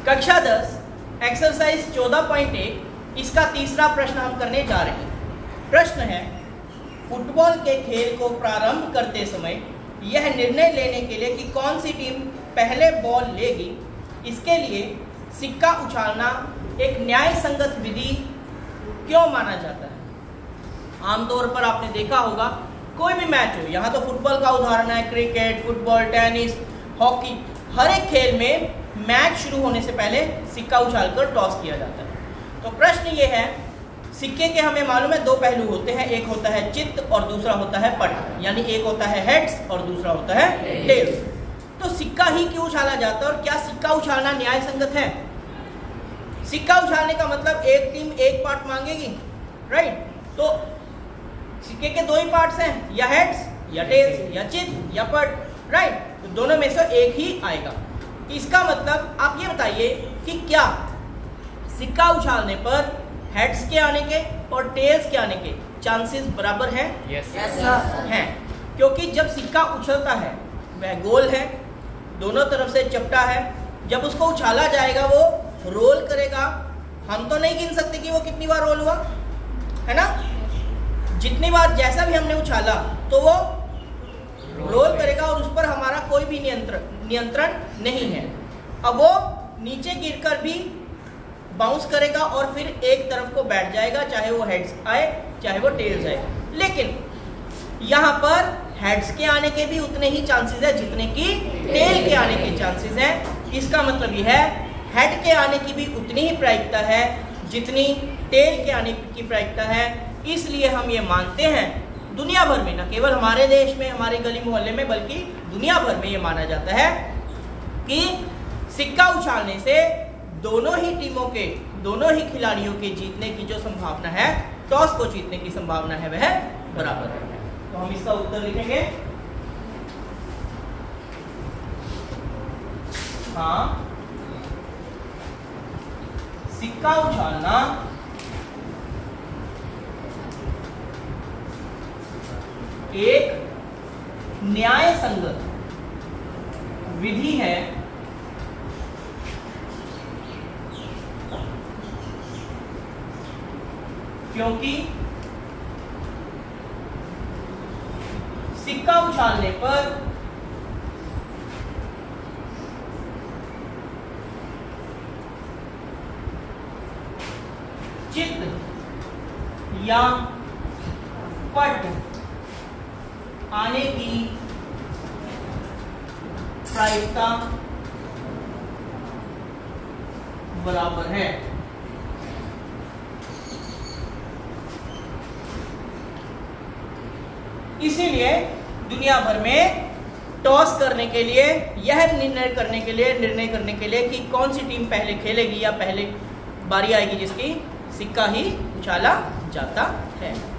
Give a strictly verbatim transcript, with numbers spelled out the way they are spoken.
कक्षा दस एक्सरसाइज चौदह पॉइंट एक इसका तीसरा प्रश्न हम करने जा रहे हैं। प्रश्न है, फुटबॉल के खेल को प्रारंभ करते समय यह निर्णय लेने के लिए कि कौन सी टीम पहले बॉल लेगी, इसके लिए सिक्का उछालना एक न्याय संगत विधि क्यों माना जाता है। आमतौर पर आपने देखा होगा कोई भी मैच हो, यहाँ तो फुटबॉल का उदाहरण है, क्रिकेट, फुटबॉल, टेनिस, हॉकी, हर एक खेल में मैच शुरू होने से पहले सिक्का उछालकर टॉस किया जाता है। तो प्रश्न ये है, सिक्के के हमें मालूम है दो पहलू होते हैं, एक होता है चित्त और दूसरा होता है पट, यानी एक होता है हेड्स और दूसरा होता है टेल्स। तो सिक्का ही क्यों उछाला जाता है और क्या सिक्का उछालना न्याय संगत है। सिक्का उछालने का मतलब एक टीम एक पार्ट मांगेगी, राइट। तो सिक्के के दो ही पार्ट्स हैं, या हेड्स या टेल्स या चित्त या पट, राइट। तो दोनों में से एक ही आएगा। इसका मतलब आप ये बताइए कि क्या सिक्का उछालने पर हेड्स के आने के और टेल्स के आने के चांसेस बराबर हैं? यस हैं, क्योंकि जब सिक्का उछलता है वह गोल है, दोनों तरफ से चपटा है, जब उसको उछाला जाएगा वो रोल करेगा। हम तो नहीं गिन सकते कि वो कितनी बार रोल हुआ, है ना। जितनी बार जैसा भी हमने उछाला तो वो रोल करेगा और उस पर हमारा कोई भी नियंत्रण नियंत्रण नहीं है। अब वो नीचे गिरकर भी बाउंस करेगा और फिर एक तरफ को बैठ जाएगा, चाहे वो हेड्स आए चाहे वो टेल्स आए। लेकिन यहाँ पर हेड्स के आने के भी उतने ही चांसेस है जितने कि टेल के आने के चांसेस हैं। इसका मतलब ये है हेड के आने की भी उतनी ही प्रायिकता है जितनी टेल के आने की प्रायिकता है। इसलिए हम ये मानते हैं, दुनिया भर में, न केवल हमारे देश में, हमारे गली मोहल्ले में, बल्कि दुनिया भर में ये माना जाता है कि सिक्का उछालने से दोनों ही टीमों के, दोनों ही खिलाड़ियों के जीतने की जो संभावना है, टॉस को जीतने की संभावना है, वह बराबर है। तो हम इसका उत्तर लिखेंगे हाँ, सिक्का उछालना एक न्याय संगत विधि है क्योंकि सिक्का उछालने पर चित्त या पट आने की प्रायिकता बराबर है। इसीलिए दुनिया भर में टॉस करने के लिए, यह निर्णय करने के लिए निर्णय करने के लिए कि कौन सी टीम पहले खेलेगी या पहले बारी आएगी जिसकी, सिक्का ही उछाला जाता है।